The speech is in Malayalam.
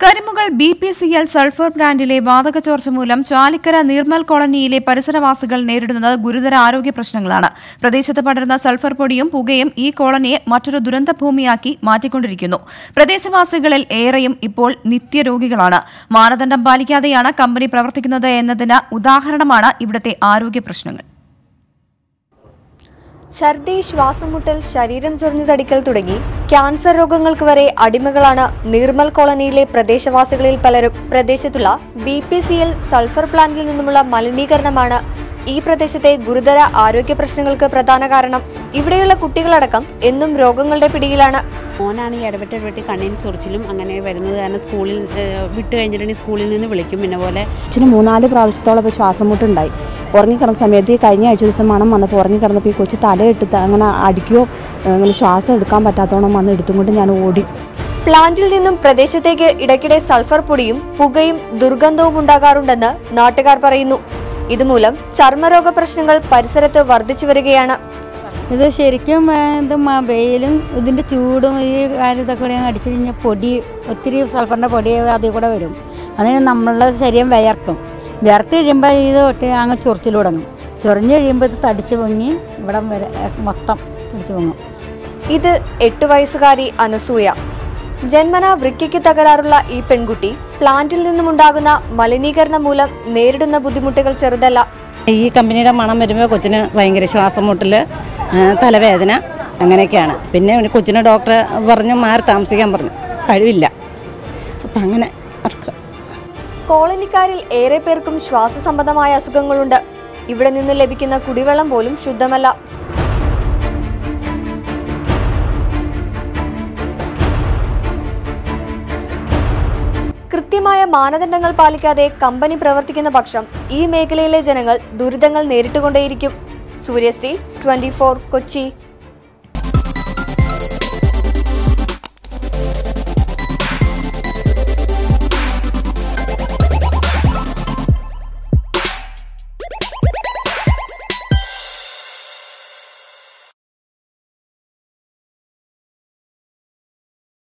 കരിമുകൾ BPCL സൾഫർ പ്ലാന്റിലെ വാതക ചോർച്ച മൂലം ചാലിക്കര നീർമൽ കോളനിയിലെ പരിസരവാസികൾ നേരിടുന്നത് ഗുരുതര ആരോഗ്യ പ്രശ്നങ്ങളാണ്. പ്രദേശത്ത് പടരുന്ന സൾഫർ പൊടിയും പുകയും ഈ കോളനിയെ മറ്റൊരു ദുരന്ത ഭൂമിയാക്കി മാറ്റിക്കൊണ്ടിരിക്കുന്നു. പ്രദേശവാസികളിൽ ഏറെയും ഇപ്പോൾ നിത്യരോഗികളാണ്. മാനദണ്ഡം പാലിക്കാതെയാണ് കമ്പനി പ്രവർത്തിക്കുന്നത് എന്നതിന് ഉദാഹരണമാണ് ഇവിടുത്തെ ആരോഗ്യ പ്രശ്നങ്ങൾ. ഛർദി, ശ്വാസമുട്ടൽ, ശരീരം ചൊറിഞ്ഞു തടിക്കൽ തുടങ്ങി ക്യാൻസർ രോഗങ്ങൾക്ക് വരെ അടിമകളാണ് നീർമൽ കോളനിയിലെ പ്രദേശവാസികളിൽ പലരും. പ്രദേശത്തുള്ള BPCL സൾഫർ പ്ലാന്റിൽ നിന്നുമുള്ള മലിനീകരണമാണ് ഈ പ്രദേശത്തെ ഗുരുതര ആരോഗ്യ പ്രശ്നങ്ങൾക്ക് പ്രധാന കാരണം. ഇവിടെയുള്ള കുട്ടികളടക്കം എന്നും രോഗങ്ങളുടെ പിടിയിലാണ്. മോനാണ് ഈ ഇടപെട്ട് കണ്ണിന് ചൊറിച്ചിലും അങ്ങനെ വരുന്നത് കാരണം സ്കൂളിൽ വിട്ട് കഴിഞ്ഞിട്ടുണ്ടെങ്കിൽ സ്കൂളിൽ നിന്ന് വിളിക്കും. പിന്നെ പോലെ അച്ഛന് 3-4 പ്രാവശ്യത്തോളം ഇപ്പോൾ ശ്വാസമുട്ടുണ്ടായി. ഉറങ്ങിക്കിടന്ന സമയത്ത് ഈ കഴിഞ്ഞ ആഴ്ച ദിവസം മണം വന്നപ്പോൾ ഉറങ്ങിക്കിടന്നപ്പോൾ ഈ കൊച്ചു തലയിട്ട് അങ്ങനെ അടിക്കുകയോ അങ്ങനെ ശ്വാസം എടുക്കാൻ പറ്റാത്തോണം വന്ന് എടുത്തുകൊണ്ട് ഞാൻ ഓടി. പ്ലാന്റിൽ നിന്നും പ്രദേശത്തേക്ക് ഇടയ്ക്കിടെ സൾഫർ പൊടിയും പുകയും ദുർഗന്ധവും ഉണ്ടാകാറുണ്ടെന്ന് നാട്ടുകാർ പറയുന്നു. ഇതുമൂലം ചർമ്മരോഗ പ്രശ്നങ്ങൾ പരിസരത്ത് വർദ്ധിച്ചു വരികയാണ്. ഇത് ശരിക്കും വെയിലും ഇതിൻ്റെ ചൂടും ഈ ഇതൊക്കെ കൂടെ അടിച്ചു കഴിഞ്ഞാൽ പൊടി ഒത്തിരി സൾഫറിൻ്റെ പൊടി അതിൽ കൂടെ വരും. അതിന് നമ്മളുടെ ശരീരം വിയർത്ത് കഴിയുമ്പോൾ ഇത് തൊട്ട് അങ്ങ് ചൊറിച്ചിൽ തുടങ്ങും. ചൊറിഞ്ഞ് കഴിയുമ്പോൾ ഇത് തടിച്ച് പൊങ്ങി ഇവിടം വരെ മൊത്തം തടിച്ച് പൊങ്ങും. ഇത് 8 വയസ്സുകാരി അനസൂയ. ജന്മനാ വൃക്കയ്ക്ക് തകരാറുള്ള ഈ പെൺകുട്ടി പ്ലാന്റിൽ നിന്നുമുണ്ടാകുന്ന മലിനീകരണം മൂലം നേരിടുന്ന ബുദ്ധിമുട്ടുകൾ ചെറുതല്ല. ഈ കമ്പനിയുടെ മണം വരുമ്പോൾ കൊച്ചിന് ഭയങ്കര ശ്വാസം മുട്ടൽ, തലവേദന അങ്ങനെയൊക്കെയാണ്. പിന്നെ കൊച്ചിന് ഡോക്ടർ പറഞ്ഞു മാറി താമസിക്കാൻ പറഞ്ഞു, കഴിവില്ല. അപ്പം അങ്ങനെ കോളനിക്കാരിൽ ഏറെ പേർക്കും ശ്വാസ സംബന്ധമായ അസുഖങ്ങളുണ്ട്. ഇവിടെ നിന്ന് ലഭിക്കുന്ന കുടിവെള്ളം പോലും ശുദ്ധമല്ല. കൃത്യമായ മാനദണ്ഡങ്ങൾ പാലിക്കാതെ കമ്പനി പ്രവർത്തിക്കുന്ന പക്ഷം ഈ മേഖലയിലെ ജനങ്ങൾ ദുരിതങ്ങൾ നേരിട്ടുകൊണ്ടേയിരിക്കും. സൂര്യശ്രീ 24 കൊച്ചി.